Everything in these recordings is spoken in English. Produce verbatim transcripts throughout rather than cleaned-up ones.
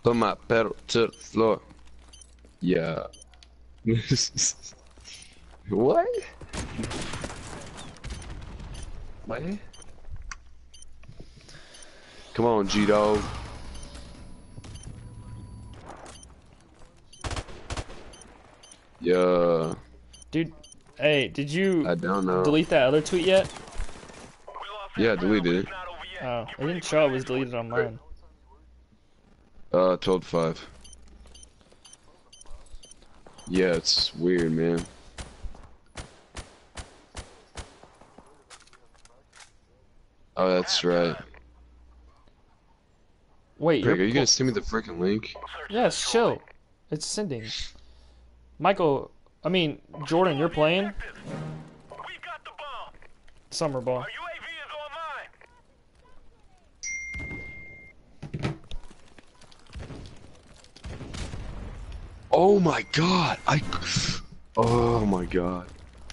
Put my pedal to the floor. Yeah. What? What? Come on, G-Dog. Yeah. Dude, hey, did you I don't know. delete that other tweet yet? Yeah, I deleted it. Oh, it didn't show it was deleted on mine. Uh, twelve to five. Yeah, it's weird, man. Oh, that's right. Wait, Greg, you're are you gonna send me the freaking link? Yeah, it's chill. It's sending. Michael, I mean, Jordan, you're playing? Summer ball. Oh my god! I. Oh my god.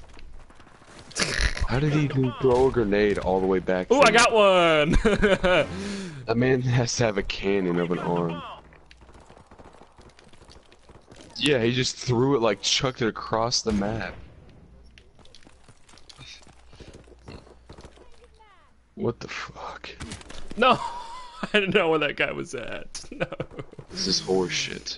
How did he even throw a grenade all the way back? Oh, I got one! That man has to have a cannon of an arm. Yeah, he just threw it, like chucked it across the map. What the fuck? No! I didn't know where that guy was at. No. This is horseshit.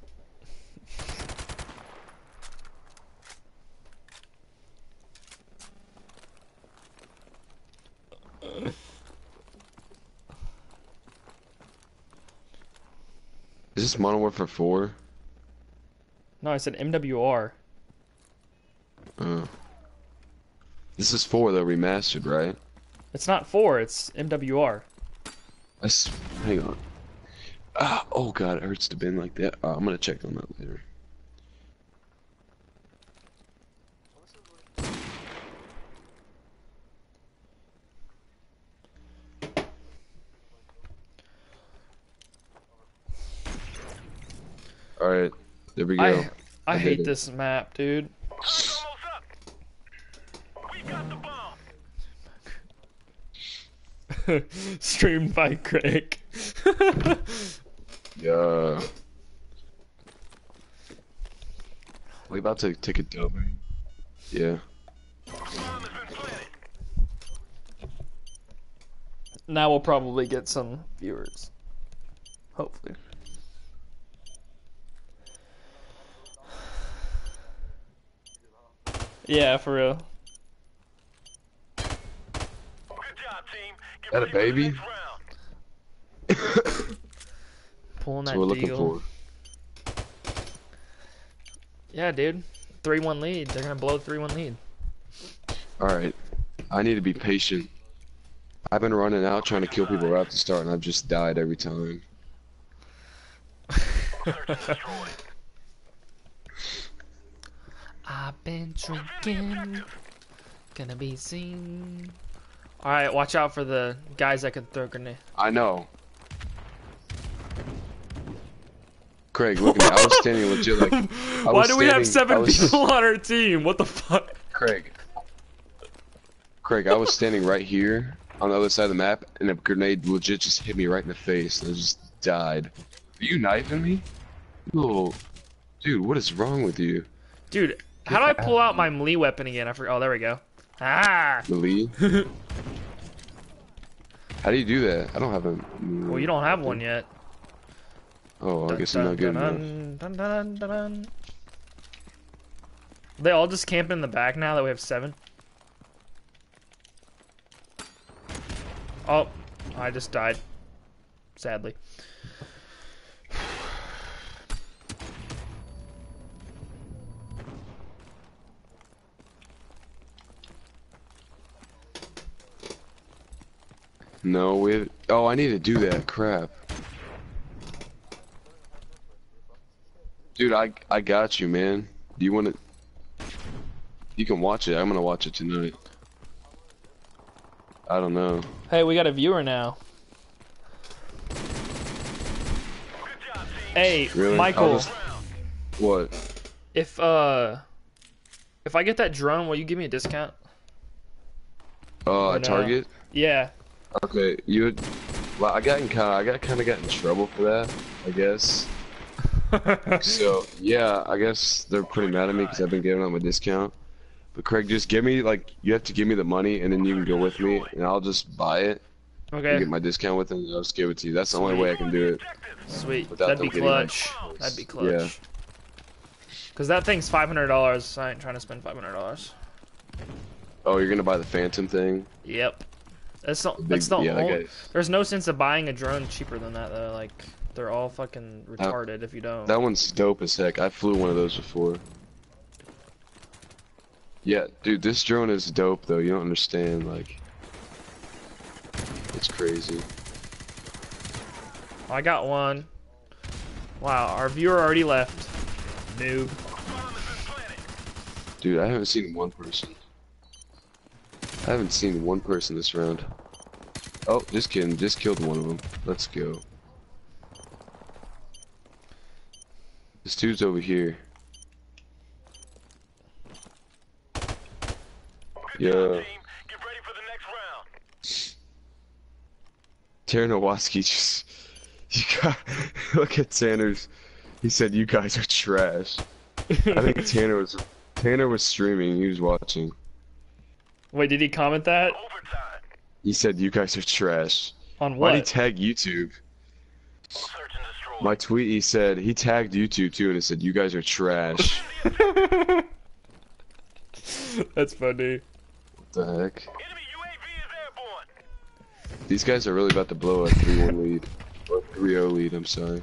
Is this Modern Warfare four? No, I said M W R. Oh. This is four though, remastered, right? It's not four, it's M W R. Let's, hang on. Ah, oh god, it hurts to bend like that. Uh, I'm gonna check on that later. Alright, there we go. I, I, I hate it. this map, dude. Streamed by Craig. Yeah. We about to take a dub. Yeah. Now we'll probably get some viewers. Hopefully. Yeah, for real. That a baby? Pulling that That's what we're looking deal. for. Yeah, dude. three one lead. They're gonna blow three one lead. Alright. I need to be patient. I've been running out trying to kill people right at the start and I've just died every time. I've been drinking. Gonna be seen. Alright, watch out for the guys that can throw grenades. I know. Craig, look at me. I was standing legit like. I Why was do we have standing- seven I was- people on our team? What the fuck? Craig. Craig, I was standing right here on the other side of the map, and a grenade legit just hit me right in the face, and I just died. Are you knifing me? You little... Dude, what is wrong with you? Dude, how do I pull out my melee weapon again? I forgot. Oh, there we go. Ah! Melee? How do you do that? I don't have a... Well, you don't have one yet. Oh, I guess I'm not good enough. Dun, dun, dun, dun, dun. They all just camp in the back now that we have seven. Oh, I just died. Sadly. No, we... Oh, I need to do that. Crap. Dude, I I got you, man. Do you want to... You can watch it. I'm gonna watch it tonight. I don't know. Hey, we got a viewer now. Hey, Really? Michael. I'll just- What? If uh, if I get that drone, will you give me a discount? Uh, Or a no? target? Yeah. Okay, you Well, I got in kind of, I got kind of got in trouble for that, I guess. So yeah, I guess they're pretty mad at me because I've been giving them a discount. But Craig, just give me like you have to give me the money, and then you can go with me, and I'll just buy it and Okay. get my discount with it, and I'll just give it to you. That's the only Sweet. way I can do it Sweet. without That'd them be getting like. clutch. That'd be Yeah. clutch. Cause that thing's five hundred dollars. I ain't trying to spend five hundred dollars. Oh, you're gonna buy the Phantom thing? Yep. That's the. The big, That's the. yeah, only, that guy. There's no sense of buying a drone cheaper than that though. Like they're all fucking retarded if you don't. That one's dope as heck. I flew one of those before. Yeah, dude, this drone is dope though. You don't understand, like, it's crazy. I got one. Wow, our viewer already left. Noob. Dude, I haven't seen one person. I haven't seen one person this round. Oh, just kidding. Just killed one of them. Let's go. This dude's over here. Yeah. Tanner Nowatzki just. You got. Look at Tanner's. He said, "You guys are trash." I think Tanner was. Tanner was streaming. He was watching. Wait, did he comment that? He said, "You guys are trash." On Why'd he what? tag YouTube? My tweet, he said, he tagged YouTube too, and it said, "You guys are trash." That's funny. What the heck? These guys are really about to blow a three one lead. Or three oh lead, I'm sorry.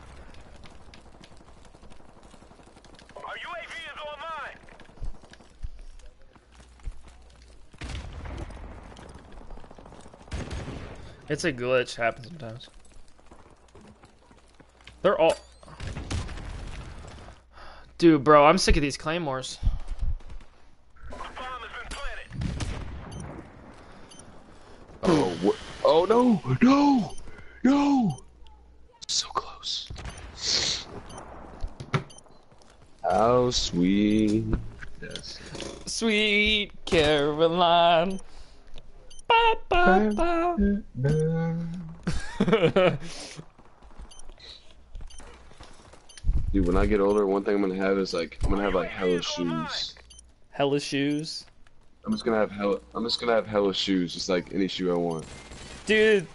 It's a glitch. Happens sometimes. They're all. Dude, bro, I'm sick of these claymores. Oh, what? Oh no! No! No! So close. How sweet. Yes. Sweet Caroline. Ba, ba, ba. Dude, when I get older, one thing I'm gonna have is like I'm gonna have like hella shoes. Hella shoes. I'm just gonna have hella. I'm just gonna have hella shoes, just like any shoe I want. Dude.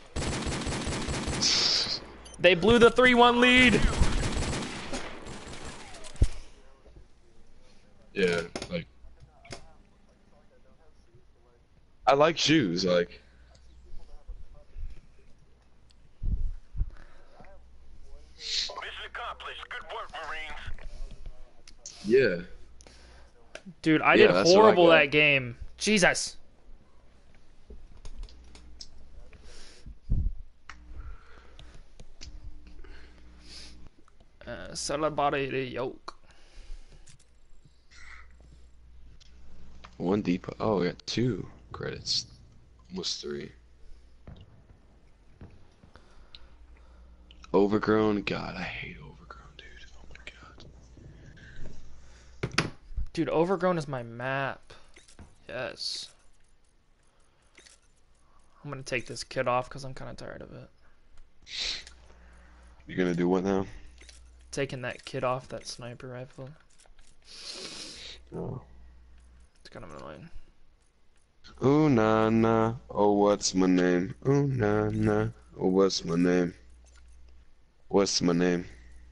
They blew the three one lead. Yeah, like I like shoes, like Mission accomplished. Good work, Marines. yeah. Dude, I Yeah, did that's what I horrible got. that game. Jesus. Uh, celebrity the yoke. One deep. Oh, I got two credits, almost three. Overgrown. God, I hate Overgrown, dude. Oh my god. Dude, Overgrown is my map. Yes. I'm gonna take this kit off because I'm kind of tired of it. You're gonna do what now? Taking that kit off, that sniper rifle. Oh. It's kind of annoying. Ooh na na. Oh, what's my name? Ooh na na. Oh, what's my name? What's my name?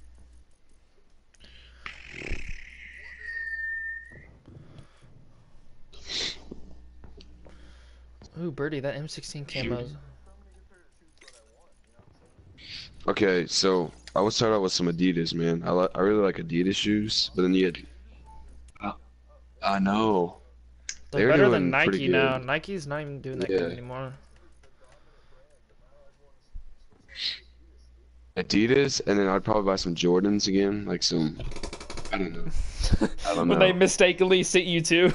Ooh, Birdie, that M sixteen camo. Okay, so I would start out with some Adidas, man. I li I really like Adidas shoes, but then you had. Uh, I know. They're, They're better doing than pretty Nike now. good. Nike's not even doing that Yeah. good anymore. Adidas, and then I'd probably buy some Jordans again, like some. I don't know. I don't When know. they mistakenly sit you too.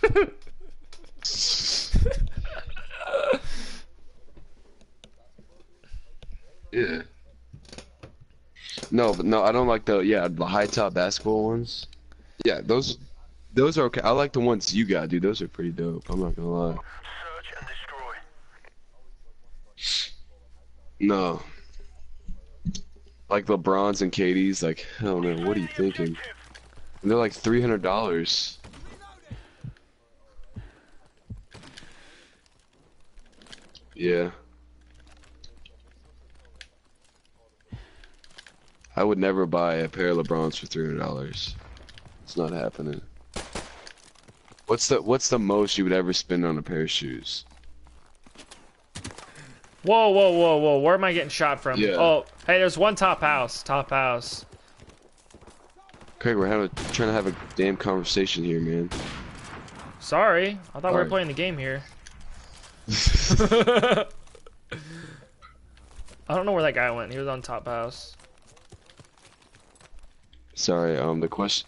Yeah. No, but no, I don't like the yeah the high top basketball ones. Yeah, those those are okay. I like the ones you got, dude. Those are pretty dope. I'm not gonna lie. Search and destroy. No. Like LeBron's and K D's, like, hell no, what are you thinking? And they're like three hundred dollars. Yeah. I would never buy a pair of LeBrons for three hundred dollars. It's not happening. What's the What's the most you would ever spend on a pair of shoes? Whoa, whoa, whoa, whoa! Where am I getting shot from? Yeah. Oh, hey, there's one top house. Top house. Craig, we're having trying to have a damn conversation here, man. Sorry, I thought we were Alright. playing the game here. I don't know where that guy went. He was on top house. Sorry. Um, the question.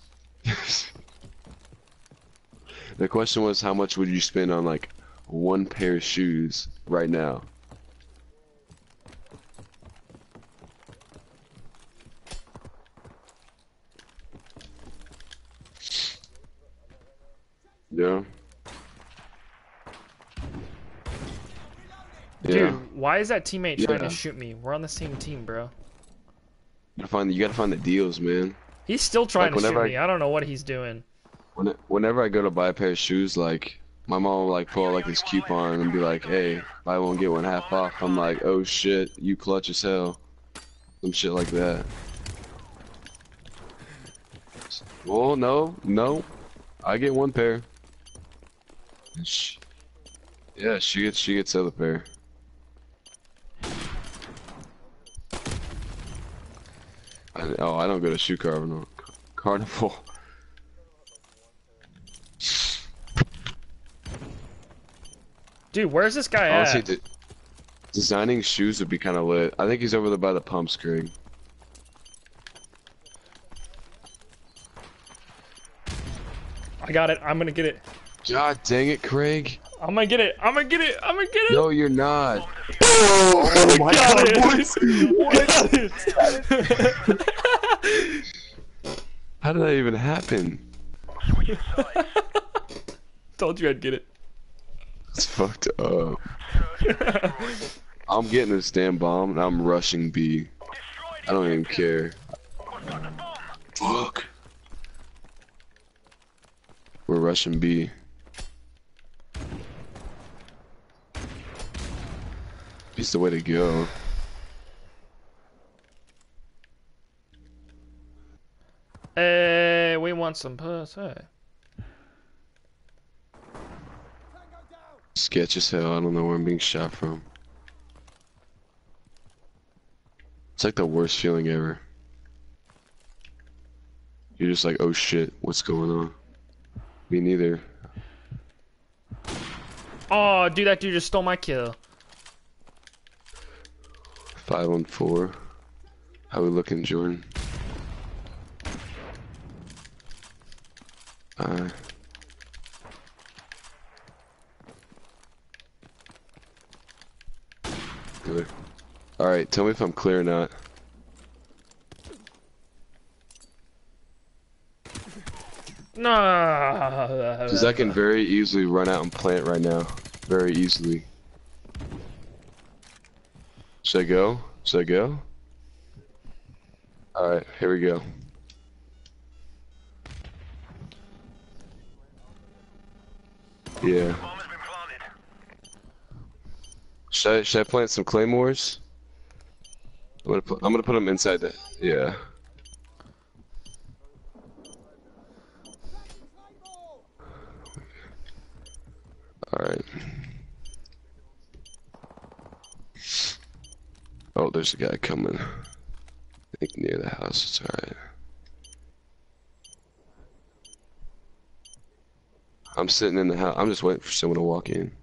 The question was, how much would you spend on like one pair of shoes right now? Yeah. Dude, Yeah. why is that teammate trying Yeah. to shoot me? We're on the same team, bro. You gotta find. You gotta find the deals, man. He's still trying Like, to shoot whenever I- me. I don't know what he's doing. When, whenever I go to buy a pair of shoes, like my mom will like pull out, like this coupon and be like, "Hey, buy one get one half off." I'm like, "Oh shit, you clutch as hell." Some shit like that. Well, no, no, I get one pair. And she, yeah, she gets she gets the other pair. I, oh, I don't go to shoe carnival. Carnival. Dude, where's this guy Honestly, at? de designing shoes would be kind of lit. I think he's over there by the pumps, Craig. I got it. I'm gonna get it. God dang it, Craig. I'm gonna get it. I'm gonna get it. I'm gonna get it. No, you're not. Oh my got God, it. what? Got it. How did that even happen? Told you I'd get it. It's fucked up. I'm getting this damn bomb and I'm rushing B. I don't even care. Fuck. We're rushing B. It's the way to go. Hey, we want some pussy. Sketch as hell. I don't know where I'm being shot from. It's like the worst feeling ever. You're just like, oh shit, what's going on? Me neither. Oh, dude, that dude just stole my kill. Five on four. How we looking, Jordan? Uh. Good. All right, tell me if I'm clear or not. No. Because I can very easily run out and plant right now. Very easily. Should I go? Should I go? Alright, here we go. Yeah. Bomb has been planted. Should I, should I plant some claymores? I'm gonna put, I'm gonna put them inside the, yeah. Alright. Oh, there's a guy coming. I think near the house, it's alright. I'm sitting in the house, I'm just waiting for someone to walk in.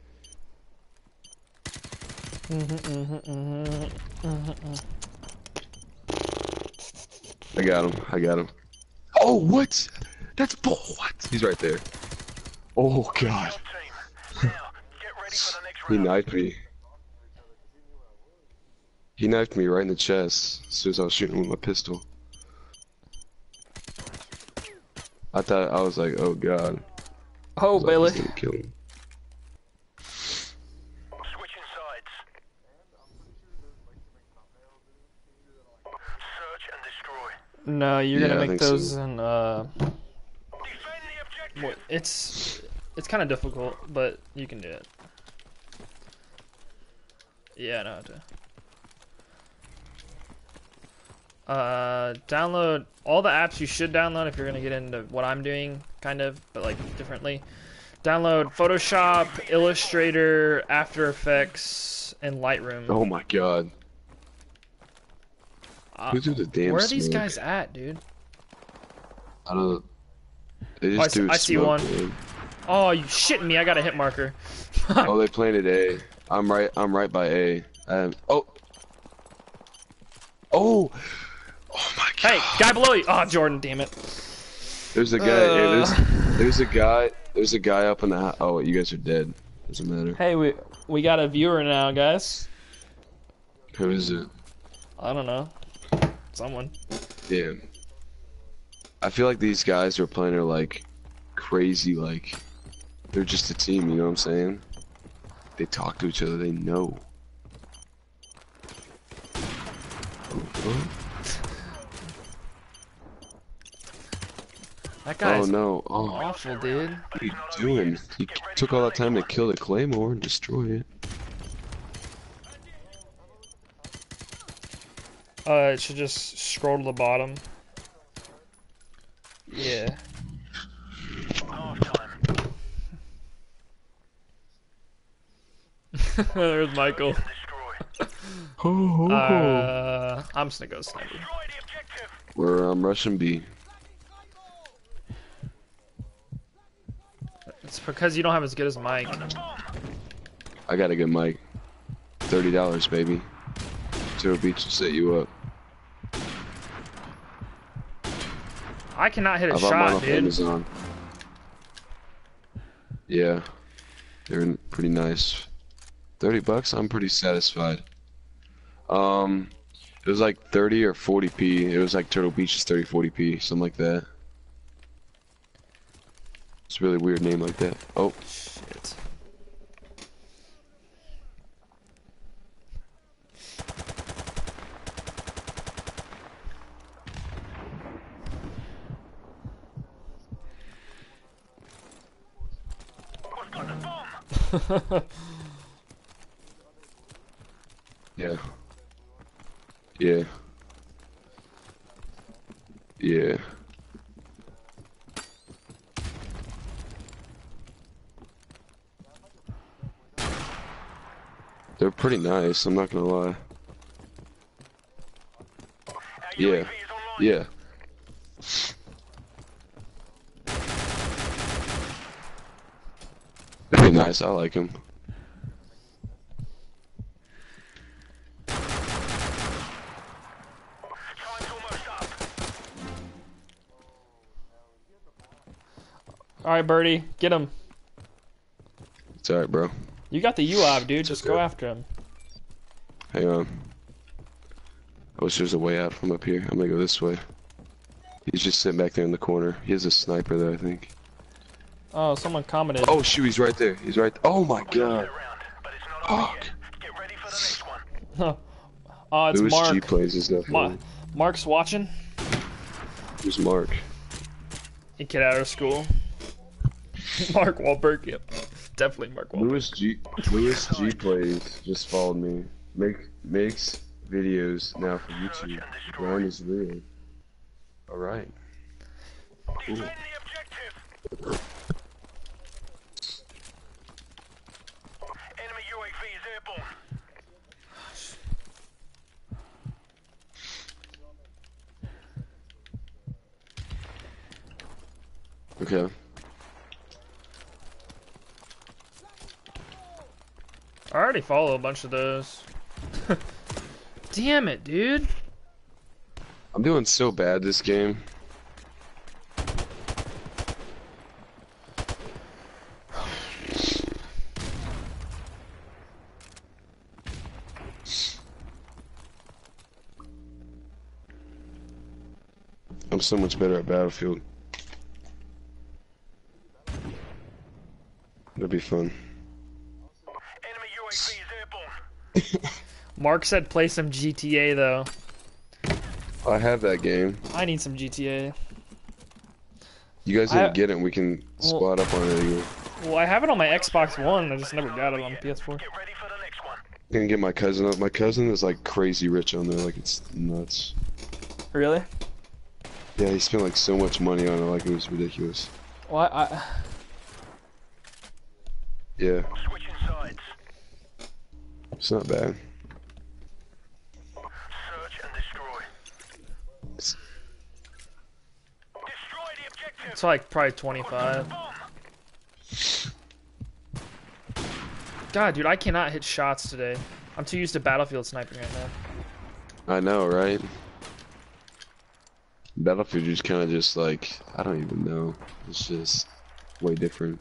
I got him, I got him. Oh, what? That's bull, what? He's right there. Oh, God. Team. Now, get ready for the next He round. knifed me. He knifed me right in the chest as soon as I was shooting with my pistol. I thought, I was like, oh God. I Oh, was like, Billy. he's gonna kill me. Switching sides. destroy. No, you're Yeah, gonna I make think those so. in. Uh, Defend the objective. well, it's it's kind of difficult, but you can do it. Yeah, I know how to. Uh, download all the apps you should download if you're gonna get into what I'm doing, kind of, but like differently. Download Photoshop, Illustrator, After Effects, and Lightroom. Oh my god. Uh, Who threw the damn where are these smoke? guys at, dude? I don't know. They Oh, I just see, threw I see smoke, one. man. Oh, you shitting me? I got a hit marker. Oh, they planted A. I'm right. I'm right by A. Um, oh. Oh. Oh my god. Hey, guy below you. Oh, Jordan, damn it. There's a guy. Hey, Uh. there's, there's a guy. There's a guy up in the house. Oh, you guys are dead. Doesn't matter. Hey, we we got a viewer now, guys. Who is it? I don't know. Someone. Damn. I feel like these guys are playing are like crazy. Like they're just a team. You know what I'm saying? They talk to each other. They know. Oh, That guy's oh no. Oh. awful, dude. What are you doing? You took all that time to kill the claymore and destroy it. Uh, it should just scroll to the bottom. Yeah. Half time. There's Michael. Destroy. Uh, I'm just gonna go sniper. Destroy the objective. We're um, Russian B. It's because you don't have as good as Mike. I got a good mic. Thirty dollars, baby. Zero Beach will set you up. I cannot hit a I bought mine shot, off dude. Amazon. Yeah, they're pretty nice. Thirty bucks. I'm pretty satisfied. Um, it was like thirty or forty p. It was like Turtle Beach's thirty, forty p, something like that. It's a really weird name like that. Oh, Shit. We've got the bomb. yeah. Yeah. Yeah. They're pretty nice, I'm not gonna lie. Our Yeah. U A V is online. Yeah. Pretty nice, I like him. Time's almost up. Alright, Birdie, get him. It's alright, bro. You got the U A V, dude. Just go okay. after him. Hang on. I wish there's a way out from up here. I'm gonna go this way. He's just sitting back there in the corner. He has a sniper there, I think. Oh, someone commented. Oh shoot, he's right there. He's right. Oh my god. Around, but it's not over Fuck. yet. Get ready for the next one. Oh, it's Louis Mark. G plays is Ma definitely. Mark's watching. Who's Mark? He get out of school. Mark Wahlberg, yep. Definitely Mark Wahlberg. Louis G. Louis G plays just followed me. Make makes videos now for YouTube. The grind is real. All right. Cool. Defend the objective. Enemy U A V is airborne. Okay. I already follow a bunch of those. Damn it, dude. I'm doing so bad this game. I'm so much better at Battlefield. It'll be fun. Enemy U A V is airborne. Mark said play some G T A though. I have that game. I need some G T A. You guys need I- to get it and we can Well- squat up on it again. Well, I have it on my Xbox One. I just never got it on P S four. Get ready for the next one. I'm gonna get my cousin up. My cousin is like crazy rich on there, like it's nuts. Really? Yeah, he spent like so much money on it, like it was ridiculous. Well, I, I Yeah, Switching sides. it's not bad. Search and destroy. It's, Destroy the objective. it's like probably twenty-five. Bomb. God, dude, I cannot hit shots today. I'm too used to Battlefield sniping right now. I know, right? Battlefield is kind of just like, I don't even know. It's just way different.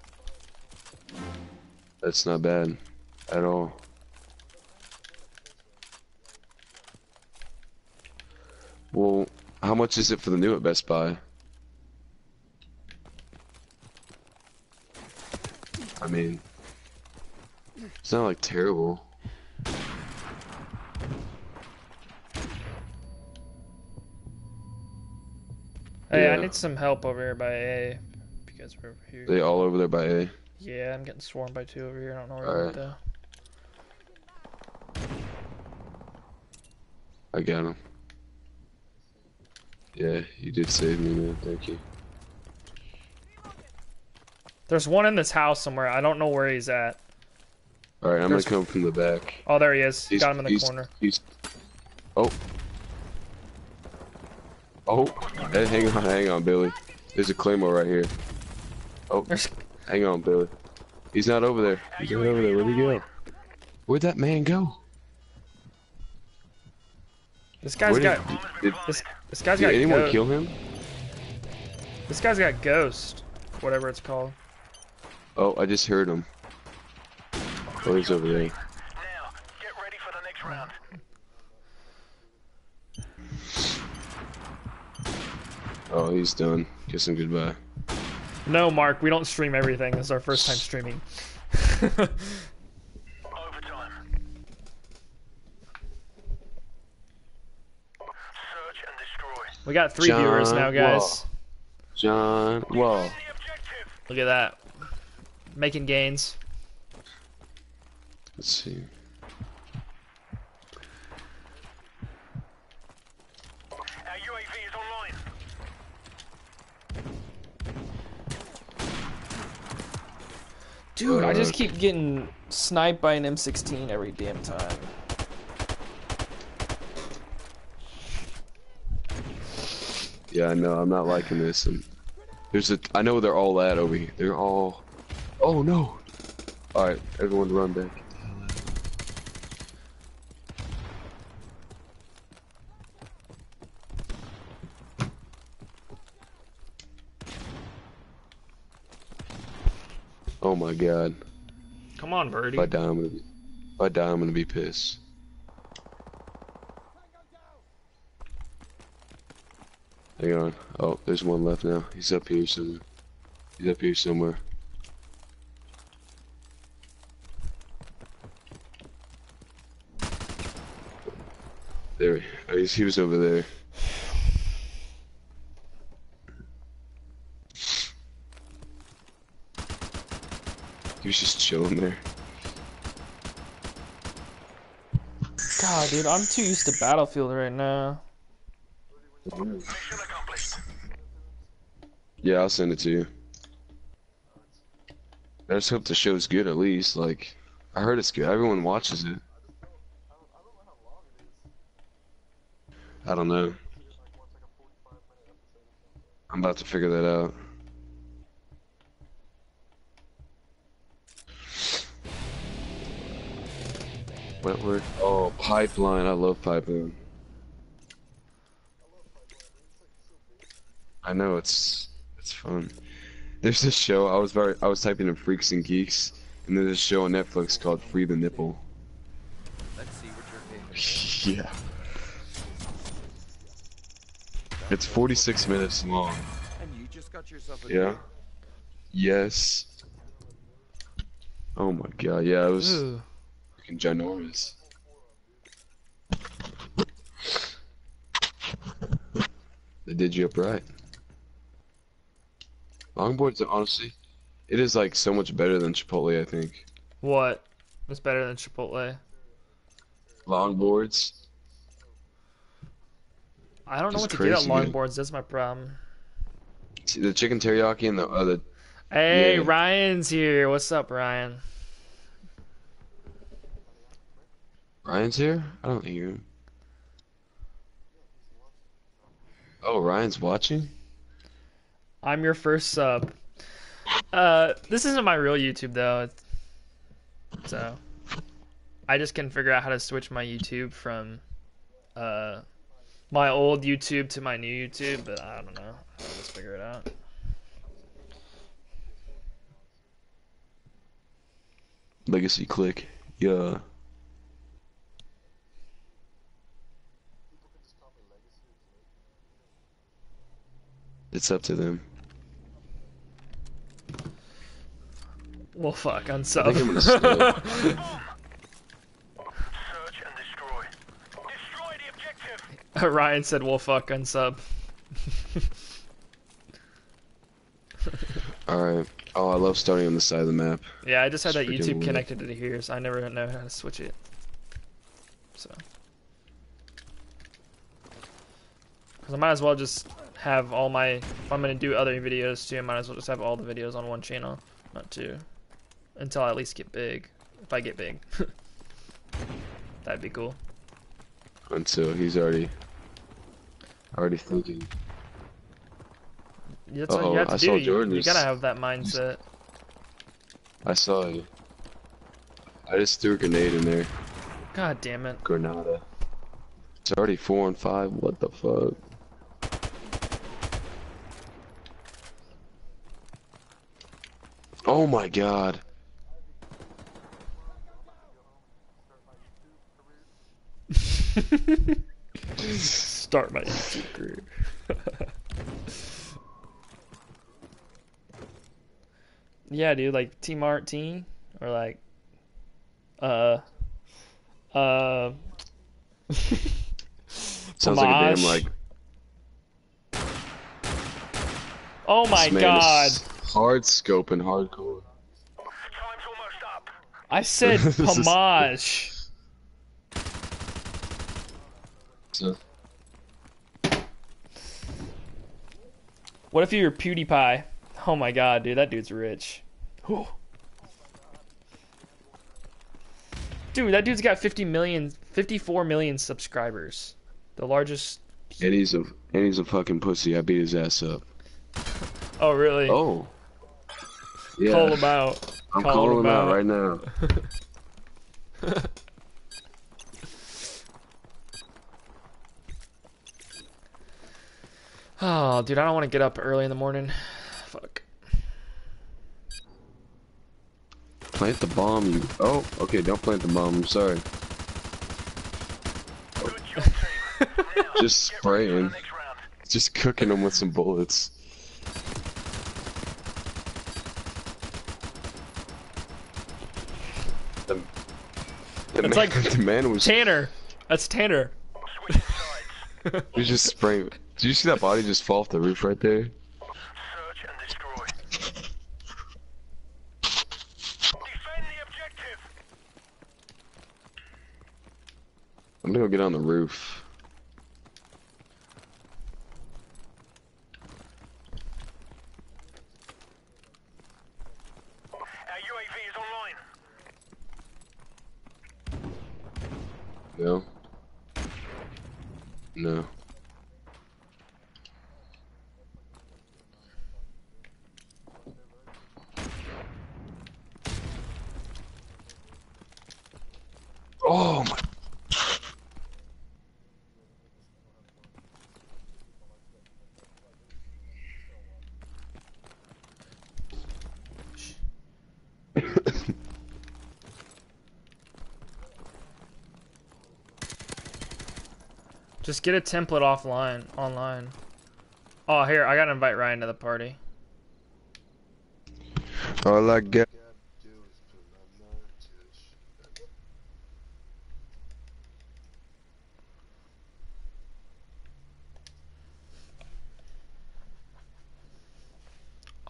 That's not bad at all. Well, how much is it for the new at Best Buy? I mean, it's not like terrible. Hey, I Yeah. need some help over here by A. If you guys are over here. They all over there by A. Yeah, I'm getting swarmed by two over here. I don't know where Alright. they're at, I got him. Yeah, you did save me, man. Thank you. There's one in this house somewhere. I don't know where he's at. Alright, I'm There's- gonna come from the back. Oh, there he is. He's, Got him in the he's, corner. He's... Oh. Oh. Hey, hang on, hang on, Billy. There's a Claymore right here. Oh, There's... hang on, Billy. He's not over there. He's not over there. Where'd he go? Where'd that man go? This guy's Where did, got. did, This this guy's did got. anyone Ghost. kill him? This guy's got ghost, whatever it's called. Oh, I just heard him. Oh, he's over there. Now, get ready for the next round. Oh, he's done. Kiss him goodbye. No, Mark, we don't stream everything. This is our first time streaming. Overtime. Search and destroy. We got three John viewers now, guys. Wall. John Wall. The objective. Look at that. Making gains. Let's see. Our U A V is online. Dude, I just Uh, keep getting sniped by an M sixteen every damn time. Yeah, I know. I'm not liking this. And there's a. I know they're all at over here. They're all. Oh no! All right, everyone, run back. Oh my God! Come on, birdie. If I die, I'm gonna be. If I die, I'm gonna be pissed. Hang on. Oh, there's one left now. He's up here somewhere. He's up here somewhere. There. Oh, he's, he was over there. He was just chilling there. God, dude, I'm too used to Battlefield right now. Mission accomplished. Yeah, I'll send it to you. I just hope the show's good at least. Like, I heard it's good. Everyone watches it. I don't know. I'm about to figure that out. Wentworth. Oh, Pipeline. I love Pipeline. I know it's it's fun. There's this show I was very I was typing in Freaks and Geeks, and there's this show on Netflix called Free the Nipple. Let's see what you're capable Yeah. It's forty-six minutes long. of. And you just got yourself a Yeah. new- Yes. Oh my God. Yeah, it was Ooh. fucking ginormous. They did you up right. Longboards, honestly, it is like so much better than Chipotle, I think. What? What's better than Chipotle? Longboards, I don't know just what to get at crazy good. longboards. That's my problem. See, the chicken teriyaki and the other, Hey, yeah. Ryan's here. What's up, Ryan? Ryan's here? I don't hear him. Oh, Ryan's watching? I'm your first sub. Uh, this isn't my real YouTube though, so I just can figure out how to switch my YouTube from uh my old YouTube to my new YouTube, but I don't know. I'll just figure it out. Legacy click. Yeah. It's up to them. Well, fuck, I think I'm gonna stay. unsub. Search and destroy. Destroy the objective. Ryan said, "Well, fuck, unsub." Alright. Oh, I love starting on the side of the map. Yeah, I just had that Freaking YouTube weird. connected to here, so I never know how to switch it. So, because I might as well just have all my. If I'm gonna do other videos too, I might as well just have all the videos on one channel, not two, until I at least get big. If I get big, that'd be cool. Until he's already already thinking. That's what Uh-oh, you have to I do. saw You, Jordan you just- gotta have that mindset. I saw you. I just threw a grenade in there. God damn it. Granada. It's already four and five. What the fuck? Oh my god. Start my YouTube career. Yeah, dude, like Team Art Team or like uh uh Sounds like a damn Homage. like. Oh my this man god. is hard scoping hardcore. Time's almost up. I said This is- Homage. So, What if you're PewDiePie? Oh my god, dude, that dude's rich. Whew. Dude, that dude's got fifty million, fifty-four million subscribers. The largest. and he's a and he's a fucking pussy. I beat his ass up. Oh, really? Oh. Yeah. Call him out. I'm Call calling him him out out. right now. Oh, dude, I don't want to get up early in the morning. Fuck. Plant the bomb, you. Oh, okay. Don't plant the bomb. I'm sorry. Good job, team. Now, Just get ready for the spraying. next round. Just cooking them with some bullets. The, the, It's man, like the man was Tanner. That's Tanner. Switch sides. he was just spraying. Did you see that body just fall off the roof right there? Search and destroy. Defend the objective. I'm gonna go get on the roof. Our U A V is online. No. No. Oh my. Just get a template offline, online. Oh, here, I gotta invite Ryan to the party. All I got.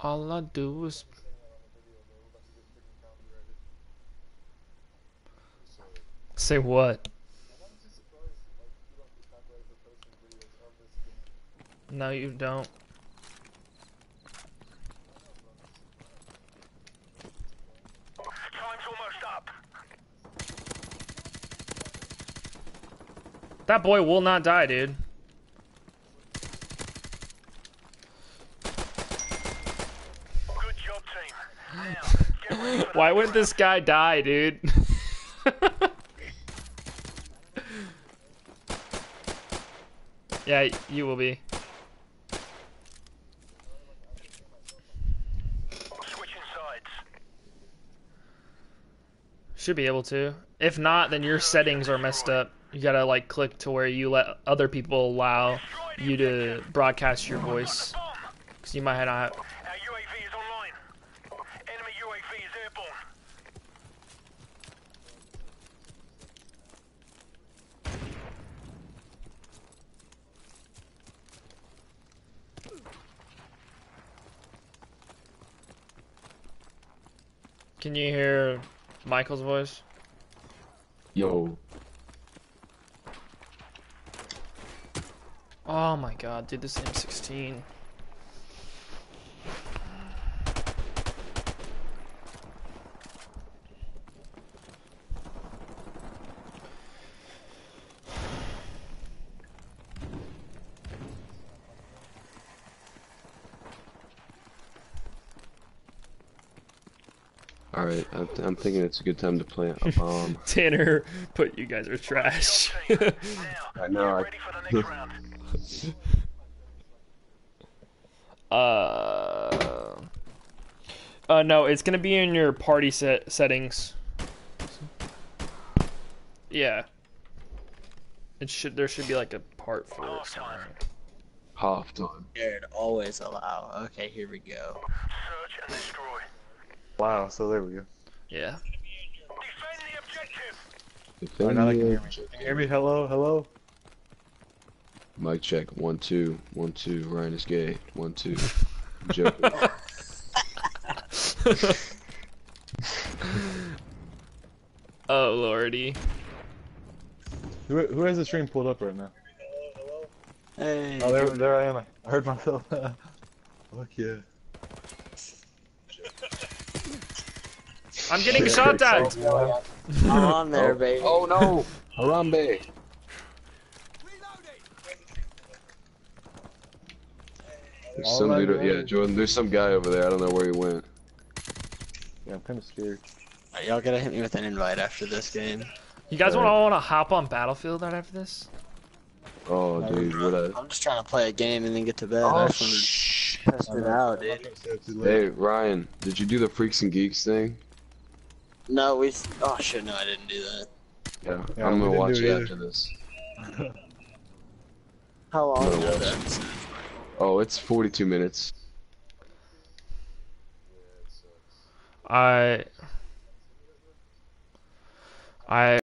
All I do is. Say what? No, you don't. Time's almost up. That boy will not die, dude. Good job, team. Now, get ready for the Why next wouldn't this round. guy die, dude? Yeah, you will be. Switching sides. Should be able to. If not, then your settings are messed up. You gotta like click to where you let other people allow you to broadcast your voice. Bomb. Cause you might not have. Our U A V is online. Enemy U A V is airborne. Can you hear Michael's voice? Yo. Oh my god, dude, this M sixteen. Alright, I'm, I'm thinking it's a good time to plant a bomb. Tanner put you guys are trash. Now, I know, I- get ready for the next round. uh, uh, no, it's gonna be in your party set settings. Yeah. It should. There should be like a part for it Half somewhere. time. Half time. Jared, always allow. Okay, here we go. Search and destroy. Wow, so there we go. Yeah. Defend the objective. Alright, now they can hear me. Defend Can you hear me? Hello? Hello? Mic check. One, two. One, two. Ryan is gay. One, two. Joking. Oh lordy. Who, who has the stream pulled up right now? Hey. Oh, there, there I am. I heard myself. Fuck yeah. I'm getting shot at. I'm on there, Oh. baby. Oh no! Harambe! There's All some right, dude, yeah, man. Jordan, there's some guy over there, I don't know where he went. Yeah, I'm kind of scared. Alright, y'all gotta hit me with an invite after this game. You guys want Alright. to want to hop on Battlefield right after this? Oh, dude, what a... I'm just trying to play a game and then get to bed. Oh, I just wanted shh! to test it out, dude. Hey, Ryan, did you do the Freaks and Geeks thing? No, we. Oh shit, no, I didn't do that. Yeah, Yeah, I'm we gonna didn't watch do it it either. after this. How long No, is watch. that? Oh, it's forty-two minutes. I. I